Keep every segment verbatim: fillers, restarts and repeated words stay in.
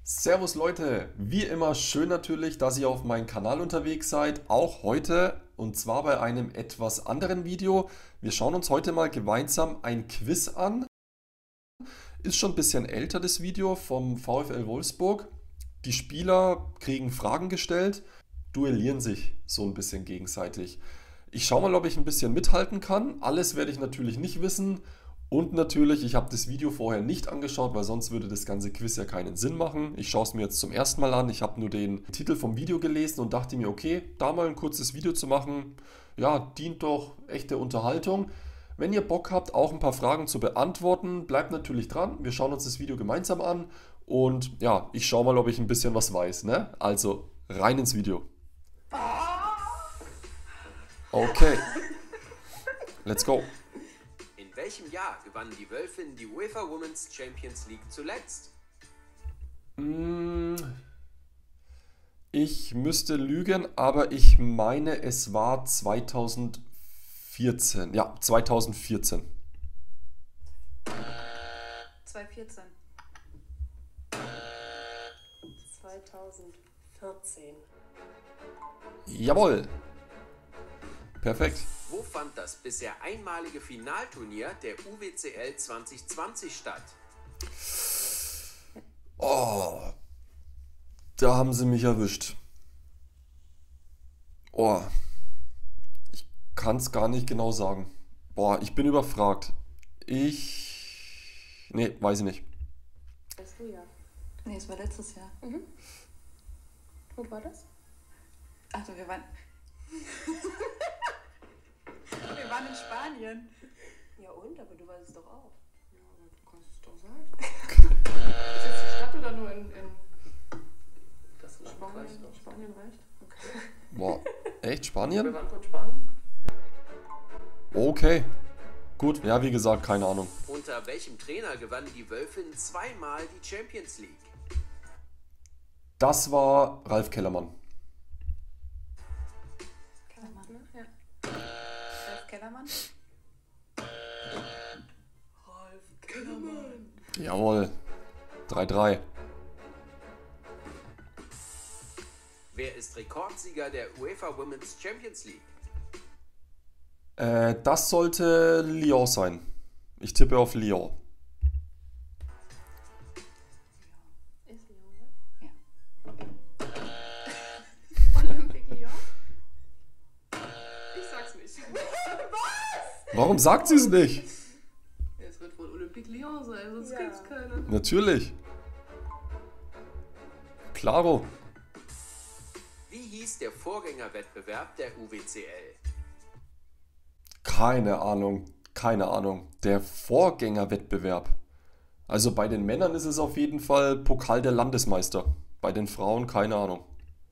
Servus Leute, wie immer schön natürlich, dass ihr auf meinem Kanal unterwegs seid, auch heute und zwar bei einem etwas anderen Video. Wir schauen uns heute mal gemeinsam ein Quiz an. Ist schon ein bisschen älter das Video vom VfL Wolfsburg. Die Spieler kriegen Fragen gestellt, duellieren sich so ein bisschen gegenseitig. Ich schaue mal, ob ich ein bisschen mithalten kann. Alles werde ich natürlich nicht wissen. Und natürlich, ich habe das Video vorher nicht angeschaut, weil sonst würde das ganze Quiz ja keinen Sinn machen. Ich schaue es mir jetzt zum ersten Mal an. Ich habe nur den Titel vom Video gelesen und dachte mir, okay, da mal ein kurzes Video zu machen, ja, dient doch echte Unterhaltung. Wenn ihr Bock habt, auch ein paar Fragen zu beantworten, bleibt natürlich dran. Wir schauen uns das Video gemeinsam an und ja, ich schaue mal, ob ich ein bisschen was weiß, ne? Also, rein ins Video. Okay, let's go. In welchem Jahr gewannen die Wölfinnen die UEFA Women's Champions League zuletzt? Mm, Ich müsste lügen, aber ich meine, es war zweitausendvierzehn. Ja, zweitausendvierzehn. zweitausendvierzehn. zweitausendvierzehn. Jawohl. Perfekt. Wo fand das bisher einmalige Finalturnier der U W C L zwanzig zwanzig statt? Oh, da haben sie mich erwischt. Oh, ich kann es gar nicht genau sagen. Boah, ich bin überfragt. Ich... Nee, weiß ich nicht. Weißt du ja. Nee, es war letztes Jahr. Mhm. Wo war das? Also wir waren. Wir waren in Spanien. Ja und? Aber du weißt es doch auch. Ja, aber du kannst es doch sagen. Ist jetzt die Stadt oder nur in, in Das Spanien? Spanien reicht? Okay. Boah, echt? Wir Spanien? waren kurz Spanien. Okay. Gut, ja, wie gesagt, keine Ahnung. Unter welchem Trainer gewannen die Wölfinnen zweimal die Champions League? Das war Ralf Kellermann. Kellermann. Ne? Ja. Ralf Kellermann? Rolf Kellermann. Jawohl. drei drei. Wer ist Rekordsieger der UEFA Women's Champions League? Äh, das sollte Lyon sein. Ich tippe auf Lyon. Ist Lyon, ne? Ja. Olympique Lyon? Ich sag's nicht. Warum sagt sie es nicht? Es wird wohl Olympique Lyon sein, sonst Ja. kennt's keiner. Natürlich. Klaro. Wie hieß der Vorgängerwettbewerb der U W C L? Keine Ahnung. Keine Ahnung. Der Vorgängerwettbewerb. Also bei den Männern ist es auf jeden Fall Pokal der Landesmeister. Bei den Frauen keine Ahnung.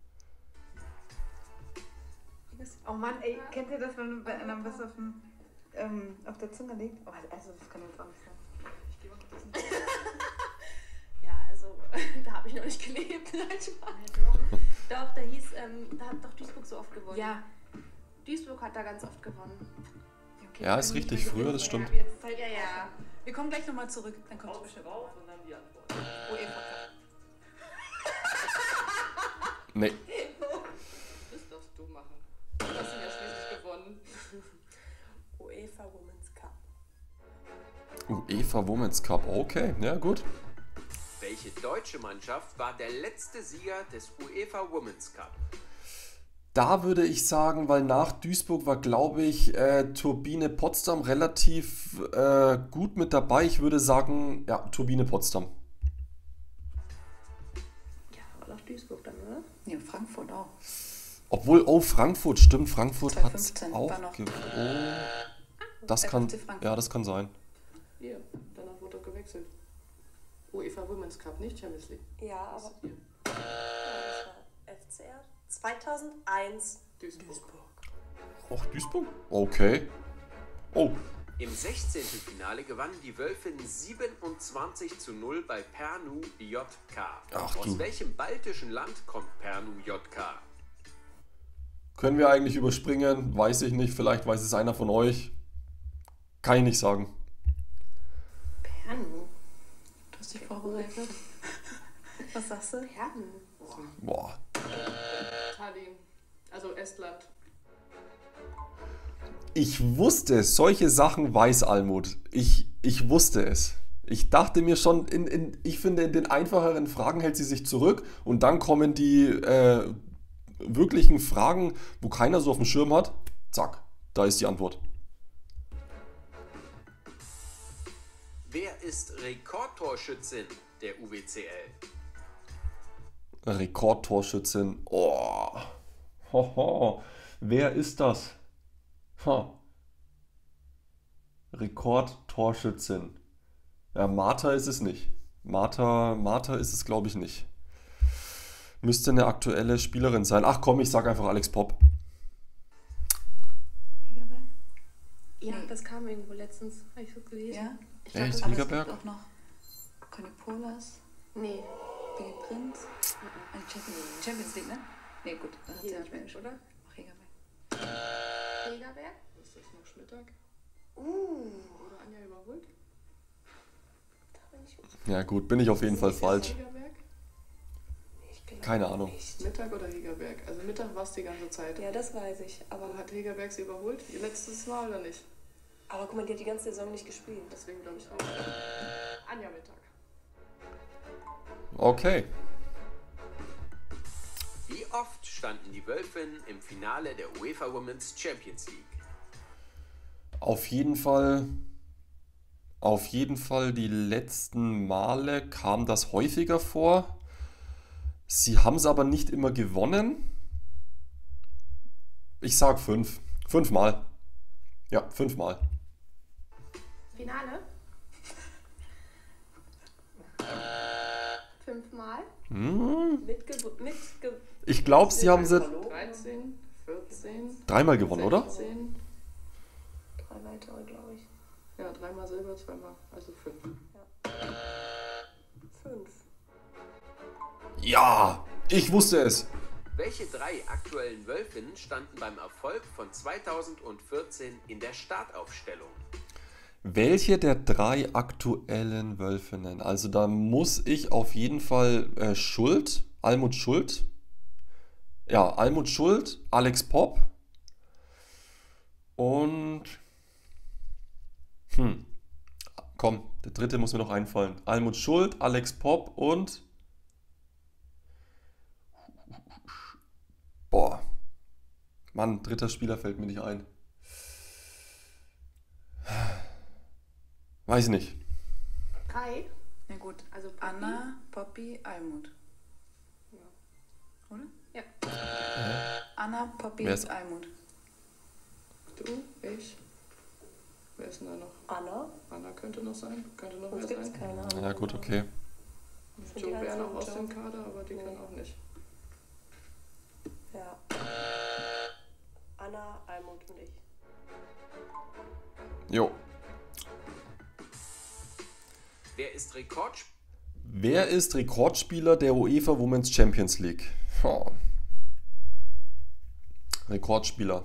Oh Mann, ey, kennt ihr das, wenn bei einem was auf, dem, ähm, auf der Zunge liegt? Oh, also das kann jetzt auch nicht sein. Ich geh mal kurz ein bisschen. Ja, also da habe ich noch nicht gelebt. Nein, Spaß. Doch, da hieß, ähm, da hat doch Duisburg so oft gewonnen. Ja. Duisburg hat da ganz oft gewonnen. Okay, Ja, ist können wir richtig, nicht mehr früher, gewinnen, das stimmt. aber jetzt Zeit- Ja, ja. Wir kommen gleich nochmal zurück, dann kommt es bestimmt. Rauf und dann die Antwort. UEFA Cup. Nee. Das darfst du machen. Du hast ihn ja schließlich gewonnen. UEFA Women's Cup. UEFA Women's Cup. Okay, ja gut. Welche deutsche Mannschaft war der letzte Sieger des UEFA Women's Cup? Da würde ich sagen, weil nach Duisburg war, glaube ich, äh, Turbine Potsdam relativ äh, gut mit dabei. Ich würde sagen, ja, Turbine Potsdam. Ja, aber nach Duisburg dann, oder? Ja, Frankfurt auch. Obwohl, oh, Frankfurt, stimmt, Frankfurt hat es zweitausendfünfzehn auch war noch. gewonnen. Das kann, F C Frankfurt. ja, das kann sein. Hier, danach wurde er gewechselt. UEFA Women's Cup, nicht Champions League. Ja, Das aber ist hier. ja, das war F C R zweitausendeins. Duisburg. Auch Duisburg? Okay. Oh, Im sechzehnten Finale gewannen die Wölfinnen siebenundzwanzig zu null bei Pärnu J K. Ach Aus du. welchem baltischen Land kommt Pärnu J K? können wir eigentlich überspringen? Weiß ich nicht, vielleicht weiß es einer von euch. Kann ich nicht sagen. Pärnu. Du hast dich vorbereitet. Was sagst du? Pernu. Boah. Tallinn. Also Estland. Ich wusste es. Solche Sachen weiß Almut. Ich, ich wusste es. Ich dachte mir schon, in, in, ich finde, in den einfacheren Fragen hält sie sich zurück und dann kommen die äh, wirklichen Fragen, wo keiner so auf dem Schirm hat. Zack, da ist die Antwort. Wer ist Rekordtorschützin der U W C L? Rekordtorschützin. Oh. Hoho. Wer ist das? Ha. Rekordtorschützin. Ja, Martha ist es nicht. Martha, Martha ist es, glaube ich, nicht. Müsste eine aktuelle Spielerin sein. Ach komm, ich sag einfach Alex Popp. Hegerberg? Ja, das kam irgendwo letztens. Habe ich so gelesen. Ja? Ich Echt? das- aber es Hegerberg? gibt auch noch Conny Polas, Nee. Billy Prinz, ein Champions, Champions League, ne? Ne, gut, dann hat sie ja nicht mehr Hegerberg, gespielt. oder? Auch Hegerberg. Hegerberg? Ist das noch Schmittag? Uh. Oder Anja überholt? Da bin ich. Ja gut, bin ich auf jeden Fall falsch. Hegerberg? Ich glaube Keine Ahnung. nicht. Mittag oder Hegerberg? Also Mittag war es die ganze Zeit. Ja, das weiß ich. Aber, Aber hat Hegerberg sie überholt? Letztes Mal oder nicht? aber guck mal, die hat die ganze Saison nicht gespielt. Deswegen glaube ich auch. Anja Mittag. Okay. Wie oft standen die Wölfinnen im Finale der UEFA Women's Champions League? Auf jeden Fall, auf jeden Fall die letzten Male kam das häufiger vor. Sie haben es aber nicht immer gewonnen. Ich sag fünf. Fünfmal. Ja, fünfmal. Finale? Fünfmal? Hm. Mitge mitge Ich glaube, sie haben sie dreizehn, vierzehn, dreimal gewonnen, oder? sechzehn. Drei weitere, glaube ich. Ja, dreimal Silber, zweimal, also fünf. Fünf. Ja, ich wusste es. Welche drei aktuellen Wölfinnen standen beim Erfolg von zweitausendvierzehn in der Startaufstellung? Welche der drei aktuellen Wölfinnen? Also da muss ich auf jeden Fall äh, Schuld, Almut Schuld. Ja, Almut Schuld, Alex Popp. Und... Hm. Komm, der dritte muss mir noch einfallen. Almut Schuld, Alex Popp und... Boah. Mann, dritter Spieler fällt mir nicht ein. Weiß ich nicht. Drei? Na gut, Also Poppy? Anna, Poppy, Almut. Ja. Oder? Ja. Anna, Poppy, Wer ist- Almut. Du, ich. Wer ist denn da noch? Anna? Anna könnte noch sein. Könnte noch Sonst wer gibt es sein. keine. Ja gut, okay. Sind die Joe wäre ganzen noch aus Joe? dem Kader, aber die Nee. kann auch nicht. Ja. Anna, Almut und ich. Jo. Wer ist Rekordspieler? Wer ist Rekordspieler der UEFA Women's Champions League? Oh. Rekordspieler.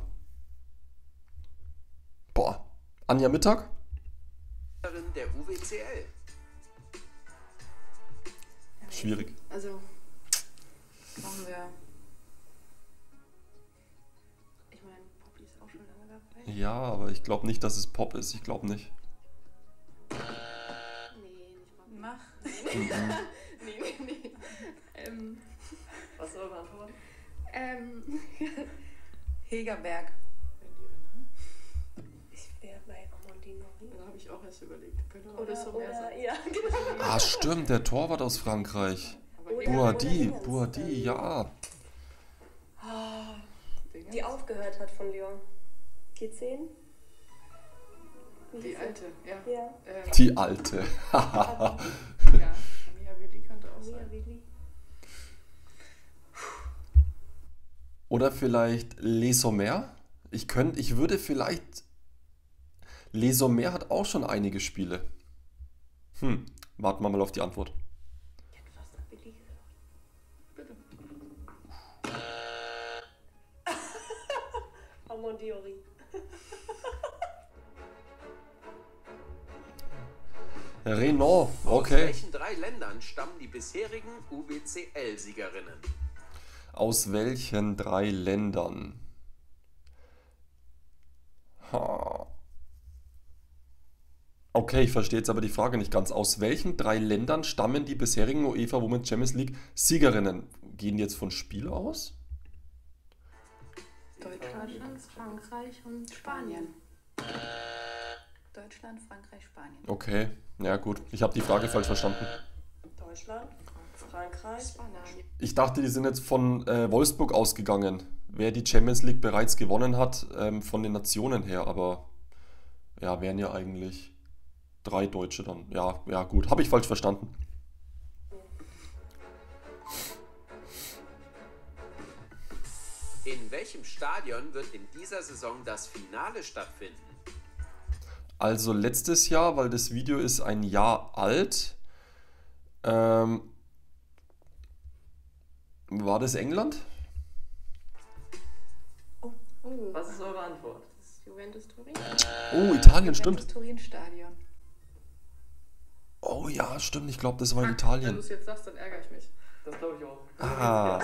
Boah. Anja Mittag? der U W C L? Schwierig. Also, machen wir. Ich meine, Poppy ist auch schon lange dabei. Ja, aber ich glaube nicht, dass es Pop ist. Ich glaube nicht. Nee, nicht Poppy. Mach. Nee, nee, nee. ähm, Was soll man antworten? ähm, Hegerberg. Wenn die Renate. ich wäre bei Amandine. Da habe ich auch erst überlegt. Könnte auch Oder, das so mehr oder, sein. ja, genau. Ah, stimmt, der Torwart aus Frankreich. Aber Oder- hier, Boadi, Dingens, Boadi, ähm, ja. Dingens. Die aufgehört hat von Lyon. G zehn? Wie Die hieß sie? alte, ja. Ja. Ähm, Die alte. ja, Mia Willi könnte auch Mia sein. Willi. Oder vielleicht Les Sommers? Ich könnte, ich würde vielleicht... Les Sommers hat auch schon einige Spiele. Hm, warten wir mal auf die Antwort. Ich hätte fast nach Willi gesagt. Bitte. Amandiori. Renault, Aus okay. welchen drei Ländern stammen die bisherigen U B C L-Siegerinnen? Aus welchen drei Ländern? Ha. Okay, ich verstehe jetzt aber die Frage nicht ganz. Aus welchen drei Ländern stammen die bisherigen UEFA Women's Champions League Siegerinnen? Gehen die jetzt von Spiel aus? Deutschland, Frankreich und Spanien. Deutschland, Frankreich, Spanien. Okay, ja gut. Ich habe die Frage falsch verstanden. Deutschland, Frankreich, Spanien. Ich dachte, die sind jetzt von äh, Wolfsburg ausgegangen, wer die Champions League bereits gewonnen hat, ähm, von den Nationen her. Aber ja, wären ja eigentlich drei Deutsche dann. Ja, ja gut. Habe ich falsch verstanden. In welchem Stadion wird in dieser Saison das Finale stattfinden? Also letztes Jahr, weil das Video ist ein Jahr alt, ähm, war das England? Oh, Was ist eure Antwort? das ist Juventus Turin. Oh, Italien, stimmt. Das Turin-Stadion. Oh ja, stimmt. Ich glaube, das war in Wenn du Italien. es jetzt sagst, dann ärgere ich mich. Das glaube ich auch. Ah,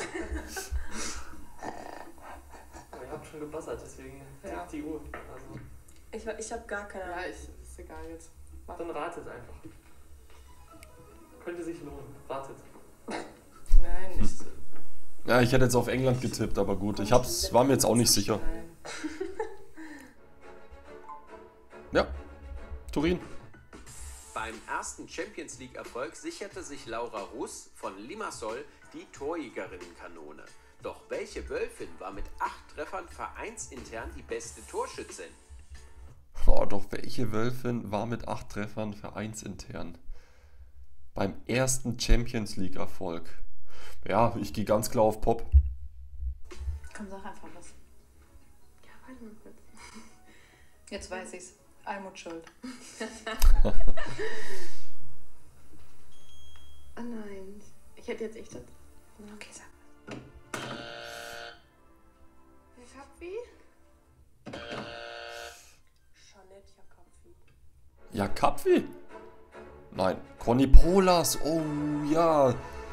Aber ihr habt schon gebassert, deswegen Ja. tickt die Uhr. Also, Ich, ich habe gar keine Ja, Ahnung. ich, ist egal jetzt. Mach. dann ratet einfach. Könnte sich lohnen. Ratet. Nein, ich. ja, ich hätte jetzt auf England getippt, aber gut. Ich hab's, war mir jetzt auch nicht sicher. Nein. Ja, Turin. Beim ersten Champions League-Erfolg sicherte sich Laura Russ von Limassol die Torjägerinnenkanone. Doch welche Wölfin war mit acht Treffern vereinsintern die beste Torschützin? Oh, doch welche Wölfin war mit acht Treffern vereinsintern? Beim ersten Champions League-Erfolg. Ja, ich gehe ganz klar auf Pop. Komm, sag einfach was. Ja, warte mal kurz. Jetzt weiß ich's. Almut Schuld. Oh nein. Ich hätte jetzt echt das. Okay, sag. Wer hat wie? Jeanette Jacapfi. Ja, Kapfi? Nein, Conny Polas. Oh ja.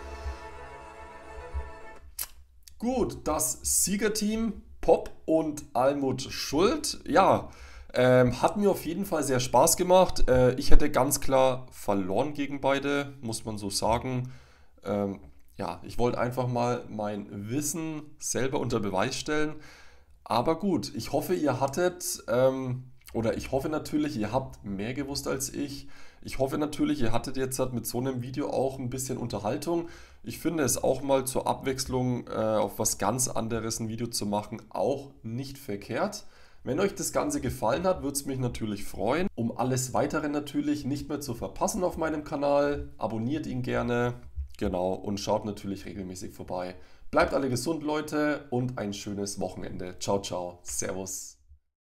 Gut, das Siegerteam Pop und Almut Schuld. Ja, ähm, hat mir auf jeden Fall sehr Spaß gemacht. Äh, ich hätte ganz klar verloren gegen beide, muss man so sagen. Ähm, ja, ich wollte einfach mal mein Wissen selber unter Beweis stellen. Aber gut, ich hoffe, ihr hattet, ähm, oder ich hoffe natürlich, ihr habt mehr gewusst als ich. Ich hoffe natürlich, ihr hattet jetzt halt mit so einem Video auch ein bisschen Unterhaltung. Ich finde es auch mal zur Abwechslung äh, auf was ganz anderes ein Video zu machen, auch nicht verkehrt. Wenn euch das Ganze gefallen hat, würde es mich natürlich freuen. Um alles Weitere natürlich nicht mehr zu verpassen auf meinem Kanal, abonniert ihn gerne, genau, und schaut natürlich regelmäßig vorbei. Bleibt alle gesund, Leute, und ein schönes Wochenende. Ciao, ciao, servus.